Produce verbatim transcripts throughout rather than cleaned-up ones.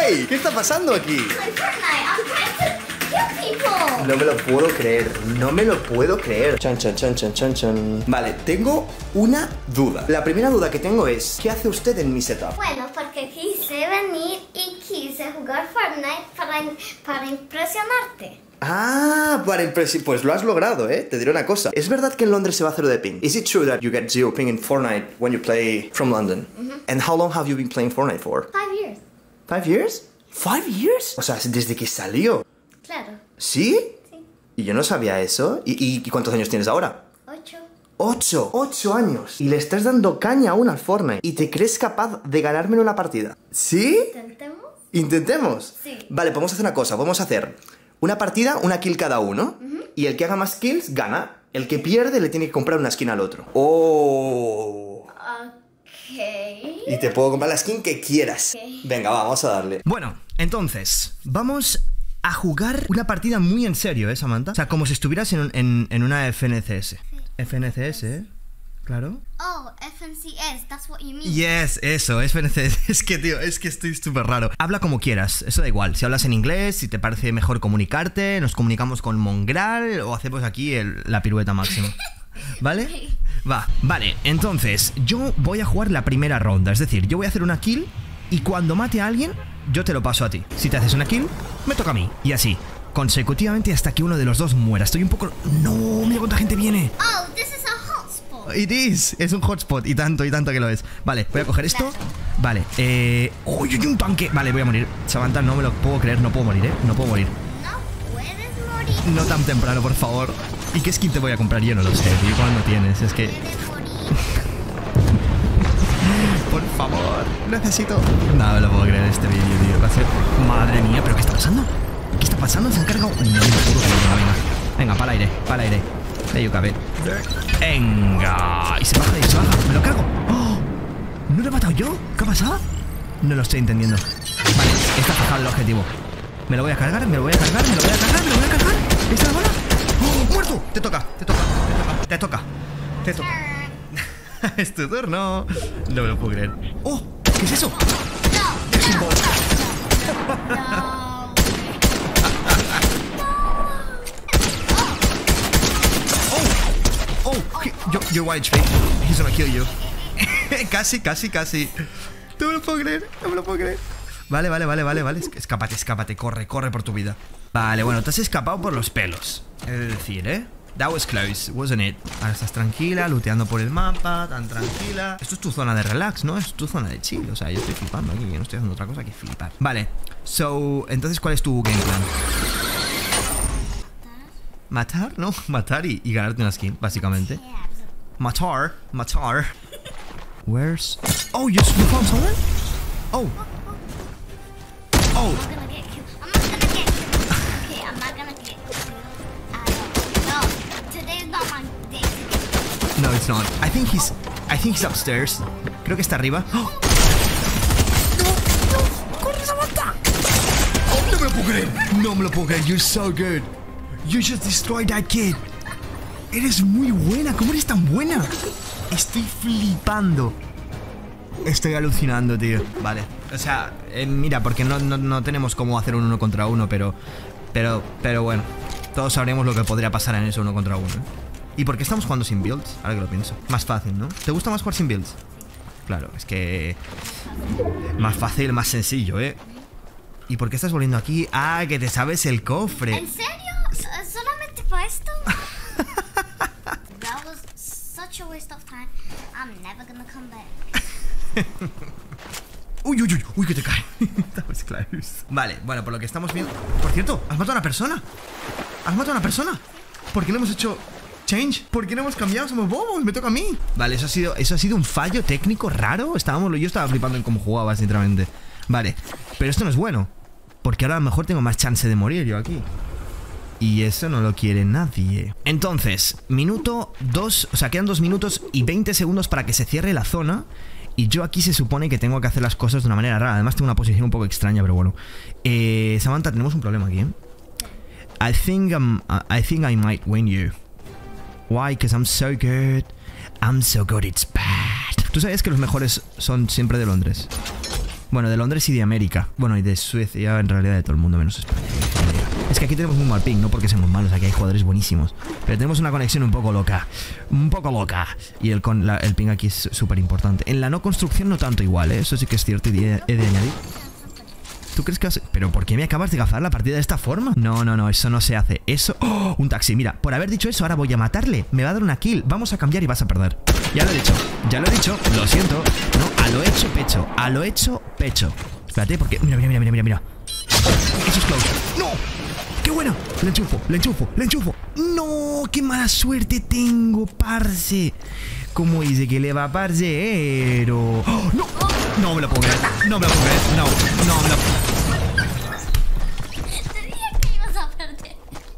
¡Hey! ¿Qué está pasando aquí? No me lo puedo creer, no me lo puedo creer. Chan, chan, chan, chan, chan, chan. Vale, tengo una duda. La primera duda que tengo es, ¿qué hace usted en mi setup? Bueno, porque quise venir y quise jugar Fortnite para, para impresionarte. Ah, para impresionar. Pues lo has logrado, ¿eh? Te diré una cosa. ¿Es verdad que en Londres se va a cero de ping? Is it true that you get zero ping in Fortnite when you play from London? Mm-hmm. And how long have you been playing Fortnite for? Five years. Five years? Five years? O sea, desde que salió. Claro. ¿Sí? Sí. Y yo no sabía eso. ¿Y, y, y cuántos años tienes ahora? Ocho. Ocho. Ocho años. Y le estás dando caña aún al Fortnite. ¿Y te crees capaz de ganarme en una partida? ¿Sí? ¿Intentemos? ¿Intentemos? Sí. Vale, podemos hacer una cosa. Podemos hacer una partida, una kill cada uno. Uh-huh. Y el que haga más kills, gana. El que pierde le tiene que comprar una skin al otro. ¡Oh! Ok. Y te puedo comprar la skin que quieras. Okay. Venga, va, vamos a darle. Bueno, entonces, vamos a jugar una partida muy en serio, ¿eh, Samantha? O sea, como si estuvieras en, en, en una F N C S. Sí. F N C S, ¿eh? Claro. Oh, F N C S, that's what you mean. Yes, eso, F N C S. Es que, tío, es que estoy súper raro. Habla como quieras, eso da igual. Si hablas en inglés, si te parece mejor comunicarte, nos comunicamos con Mongral o hacemos aquí el, la pirueta máxima. ¿Vale? Va, vale, entonces yo voy a jugar la primera ronda. Es decir, yo voy a hacer una kill y cuando mate a alguien, yo te lo paso a ti. Si te haces una kill, me toca a mí. Y así, consecutivamente hasta que uno de los dos muera. Estoy un poco... No, mira cuánta gente viene. Oh, this is a hotspot. It is, es un hotspot. Y tanto, y tanto que lo es. Vale, voy a coger esto. Vale, eh... ¡Uy, uy, un tanque! Vale, voy a morir. Samantha, no me lo puedo creer, no puedo morir, ¿eh? No puedo morir. No puedes morir. No tan temprano, por favor. ¿Y qué skin te voy a comprar? Yo no lo sé, tío. ¿Cuándo tienes? Es que... Por favor, necesito... No me lo puedo creer este vídeo, tío. Va a ser... Madre mía, ¿pero qué está pasando? ¿Qué está pasando? ¿Se han cargado? No, no, no, venga. Venga, para el aire, para el aire. There you go, venga. Y se baja, y se baja. ¿Me lo cargo? ¡Oh! ¿No lo he matado yo? ¿Qué ha pasado? No lo estoy entendiendo. Vale, está fijado el objetivo. Me lo voy a cargar, me lo voy a cargar, me lo voy a cargar, me lo voy a cargar. ¿Está la bola? ¡Oh! ¡Muerto! Te toca, te toca, te toca, te toca. Te toca. Es tu turno. No me lo puedo creer. ¡Oh! ¿Qué es eso? No, no, no. Oh, you're, you're one H P. He's gonna kill you. Casi, casi, casi. No me lo puedo creer, no me lo puedo creer. Vale, vale, vale, vale, vale. Escápate, escápate, corre, corre por tu vida. Vale, bueno, te has escapado por los pelos. Es decir, ¿eh? That was close, wasn't it? Ahora estás tranquila, looteando por el mapa, tan tranquila. Esto es tu zona de relax, ¿no? Es tu zona de chill. O sea, yo estoy flipando aquí, yo no estoy haciendo otra cosa que flipar. Vale, so, entonces, ¿cuál es tu game plan? ¿Matar? No, matar y, y ganarte una skin, básicamente. Matar, matar. Where's... Oh, you found someone? Oh. Oh. No, it's not. I think he's... I think he's upstairs. Creo que está arriba. ¡Oh! ¡No! ¡No! ¡Corre, Samantha! ¡Oh, no me lo puedo creer! No me lo puedo creer. You're so good. You just destroyed that kid. Eres muy buena. ¿Cómo eres tan buena? Estoy flipando. Estoy alucinando, tío. Vale. O sea, eh, mira, porque no, no, no tenemos cómo hacer un uno contra uno, pero... Pero, pero bueno. Todos sabremos lo que podría pasar en ese uno contra uno, ¿eh? ¿Y por qué estamos jugando sin builds? Ahora que lo pienso. Más fácil, ¿no? ¿Te gusta más jugar sin builds? Claro, es que... Más fácil, más sencillo, ¿eh? ¿Y por qué estás volviendo aquí? Ah, que te sabes el cofre. ¿En serio? ¿Solamente para esto? That was such a waste of time. I'm never gonna come back. Uy, uy, uy, uy, que te cae. That was close. Vale, bueno, por lo que estamos viendo... Por cierto, ¿has matado a una persona? ¿Has matado a una persona? ¿Por qué no hemos hecho... Change? ¿Por qué no hemos cambiado? Somos bobos, me toca a mí. Vale, eso ha sido, eso ha sido un fallo técnico raro. Estábamos, yo estaba flipando en cómo jugaba, sinceramente. Vale, pero esto no es bueno, porque ahora a lo mejor tengo más chance de morir yo aquí. Y eso no lo quiere nadie. Entonces, minuto dos, o sea, quedan dos minutos y veinte segundos para que se cierre la zona. Y yo aquí se supone que tengo que hacer las cosas de una manera rara. Además tengo una posición un poco extraña, pero bueno. eh, Samantha, tenemos un problema aquí, ¿eh? I think, I'm, I think I might win you. Why? Because I'm so good. I'm so good, it's bad. ¿Tú sabías que los mejores son siempre de Londres? Bueno, de Londres y de América. Bueno, y de Suecia, en realidad de todo el mundo, menos España. Es que aquí tenemos un mal ping, no porque seamos malos, aquí hay jugadores buenísimos. Pero tenemos una conexión un poco loca. Un poco loca. Y el, con la, el ping aquí es súper importante. En la no construcción no tanto igual, ¿eh? Eso sí que es cierto y he, he de añadir. ¿Tú crees que vas a... ¿Pero por qué me acabas de gafar la partida de esta forma? No, no, no, eso no se hace. Eso... ¡Oh! Un taxi, mira, por haber dicho eso ahora voy a matarle. Me va a dar una kill, vamos a cambiar y vas a perder. Ya lo he dicho, ya lo he dicho, lo siento. No, a lo hecho pecho, a lo hecho pecho. Espérate, porque... Mira, mira, mira, mira, mira. Eso es close. ¡No! ¡Qué bueno! Le enchufo, le enchufo, le enchufo. ¡No! ¡Qué mala suerte tengo, parce! ¿Cómo dice que le va, parcero? ¡Oh, no! No me lo puedo creer, no me lo puedo creer. No, no me lo puedo. Te dije que ibas a perder.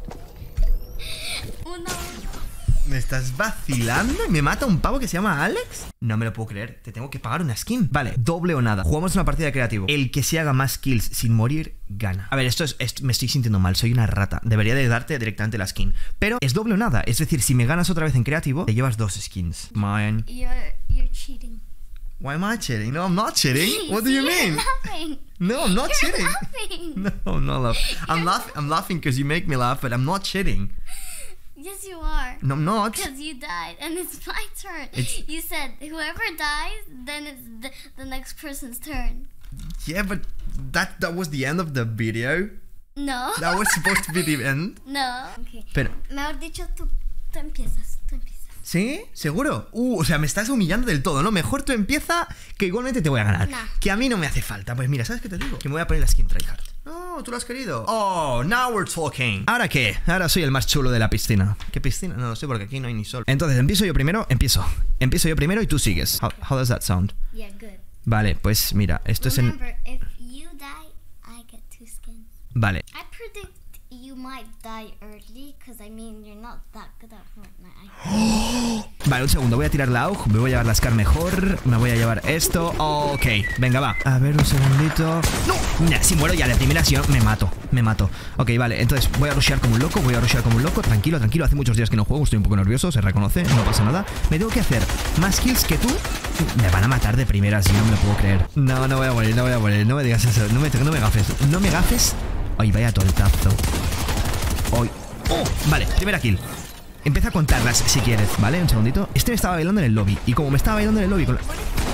Uno. ¿Me estás vacilando? ¿Y me mata un pavo que se llama Alex? No me lo puedo creer, te tengo que pagar una skin. Vale, doble o nada. Jugamos una partida de creativo. El que se haga más kills sin morir, gana. A ver, esto es, esto, me estoy sintiendo mal, soy una rata. Debería de darte directamente la skin. Pero es doble o nada, es decir, si me ganas otra vez en creativo, te llevas dos skins. Man. You're, you're cheating. Why am I cheating? No, I'm not cheating. What do you mean? No, I'm not You're cheating. laughing. No, I'm not laughing. I'm laughing. I'm laughing because you make me laugh, but I'm not cheating. Yes, you are. No, I'm not. Because you died, and it's my turn. It's- You said whoever dies, then it's the, the next person's turn. Yeah, but that that was the end of the video. No. That was supposed to be the end. No. Okay. Pero, Mejor dicho, tú, tú empiezas. Tú empiezas. ¿sí? ¿Seguro? Uh, o sea, me estás humillando del todo, ¿no? Mejor tú empieza, que igualmente te voy a ganar. No. Que a mí no me hace falta. Pues mira, ¿sabes qué te digo? Que me voy a poner la skin tryhard. No, tú lo has querido. Oh, now we're talking. ¿Ahora qué? Ahora soy el más chulo de la piscina. ¿Qué piscina? No lo sé porque aquí no hay ni sol. Entonces, empiezo yo primero, empiezo. Empiezo yo primero y tú sigues. How, how does that sound? Yeah, good. Vale, pues mira, esto es en... Remember, if you die, I get two skins. Vale. I predict you might die early, because I mean, you're not that good at Fortnite. Vale, un segundo, voy a tirar la A U G, me voy a llevar la Scar mejor, me voy a llevar esto, ok, venga, va. A ver, un segundito. ¡No! Mira, si muero ya de primera acción, me mato, me mato. Ok, vale, entonces voy a rushear como un loco, voy a rushear como un loco, tranquilo, tranquilo, hace muchos días que no juego, estoy un poco nervioso, se reconoce, no pasa nada. Me tengo que hacer más kills que tú. Me van a matar de primeras y no me lo puedo creer. No, no voy a morir, no voy a morir, no me digas eso, no me, no me gafes, no me gafes. Ay, vaya tortazo. Ay. Oh, vale, primera kill. Empieza a contarlas si quieres, ¿vale? Un segundito. Este me estaba bailando en el lobby. Y como me estaba bailando en el lobby con la...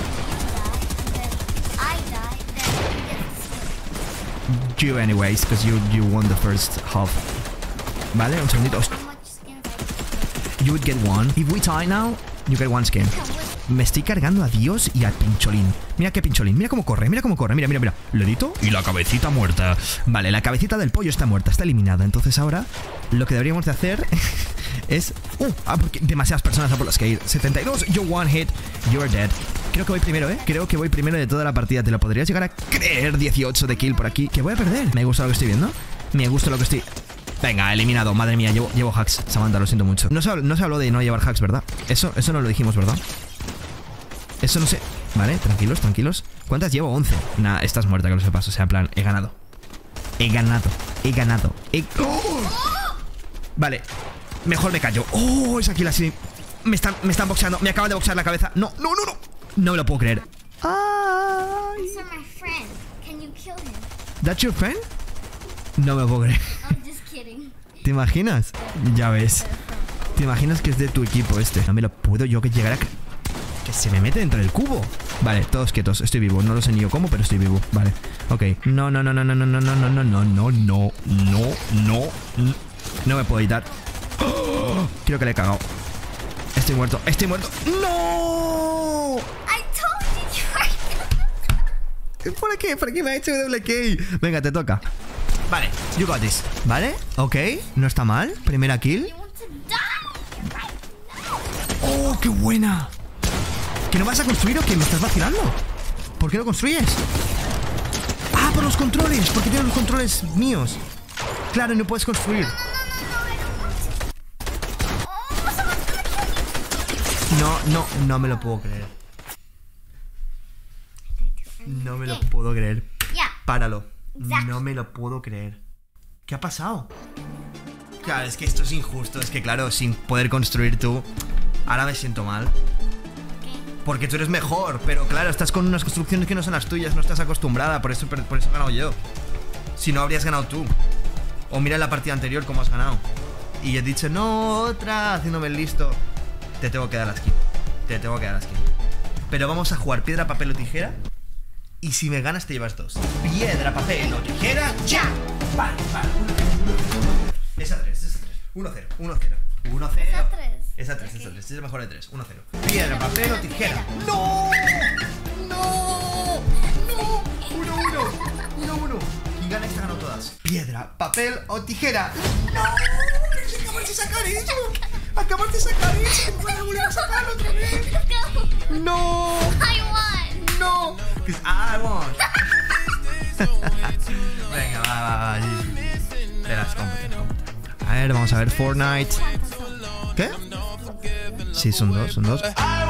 I die, then you get the skin. You anyways, because you, you won the first half. Vale, un segundito. How much skins are You would get one. If we tie now, you get one skin. Me estoy cargando a Dios y a Pincholín. Mira qué Pincholín, mira cómo corre, mira cómo corre, mira, mira, mira. Ledito y la cabecita muerta. Vale, la cabecita del pollo está muerta, está eliminada. Entonces ahora lo que deberíamos de hacer es... Uh, ah, porque demasiadas personas a por las que ir. setenta y dos, yo one hit, you're dead. Creo que voy primero, ¿eh? Creo que voy primero de toda la partida. ¿Te lo podrías llegar a creer? dieciocho de kill por aquí. Que voy a perder. Me gusta lo que estoy viendo. Me gusta lo que estoy... Venga, eliminado. Madre mía, llevo, llevo hacks. Samantha, lo siento mucho. No se, no se habló de no llevar hacks, ¿verdad? Eso, eso no lo dijimos, ¿verdad? Eso no sé. Vale, tranquilos, tranquilos. ¿Cuántas llevo? once. Nah, estás muerta, que lo sepas. O sea, en plan, he ganado. He ganado. He ganado. He... ¡Oh! Vale. Mejor me callo. Oh, es aquí la serie. Me están, me están boxeando. Me acaban de boxear la cabeza. No, no, no, no. No me lo puedo creer. Ay. These are my friend. Can you kill him? ¿That's your friend? No me lo puedo creer. I'm just kidding. ¿Te imaginas? Ya ves. ¿Te imaginas que es de tu equipo este? No me lo puedo yo que llegar a... Que se me mete dentro del cubo. Vale, todos quietos, estoy vivo. No lo sé ni yo cómo, pero estoy vivo. Vale, ok. No, no, no, no, no, no, no, no, no, no, no, no, no, no, no. No me puedo editar. ¡Oh! Creo que le he cagado. Estoy muerto, estoy muerto. ¡No! I told you you were... ¿Por qué? ¿Por qué me ha hecho doble kill? Venga, te toca. Vale, you got this. Vale, ok. No está mal. Primera kill. You want to die right now. ¡Oh, qué buena! ¿Que no vas a construir o que me estás vacilando? ¿Por qué no construyes? Ah, por los controles. Porque tienen los controles míos. Claro, no puedes construir. No, no, no me lo puedo creer. No me lo puedo creer. Yeah. Páralo. Exacto. No me lo puedo creer. ¿Qué ha pasado? Claro, es que esto es injusto. Es que claro, sin poder construir tú... Ahora me siento mal. Porque tú eres mejor, pero claro, estás con unas construcciones que no son las tuyas, no estás acostumbrada, por eso, por eso he ganado yo. Si no, habrías ganado tú. O mira la partida anterior cómo has ganado. Y he dicho, no, otra, haciéndome el listo. Te tengo que dar la skin. Te tengo que dar la skin. Pero vamos a jugar piedra, papel o tijera. Y si me ganas te llevas dos. Piedra, papel o tijera, ya. Vale, vale. Es a tres, es a tres. uno cero, uno cero. uno cero. Es a tres. Es a tres, es a tres. Es el mejor de tres. uno cero. Piedra, papel o tijera. ¡No! ¡No! ¡No! uno uno. uno uno. Quien gana esta ganó todas. Piedra, papel o tijera. ¡No! Pero si acabas de sacar eso. Acabas de sacar eso. ¿Cómo vas a volver a sacarlo otra vez? ¡No! I won. ¡No! Because I won. Venga, va, va, va. Te las compro, te las compro. A ver, vamos a ver Fortnite. ¿Qué? Sí, son dos, son dos.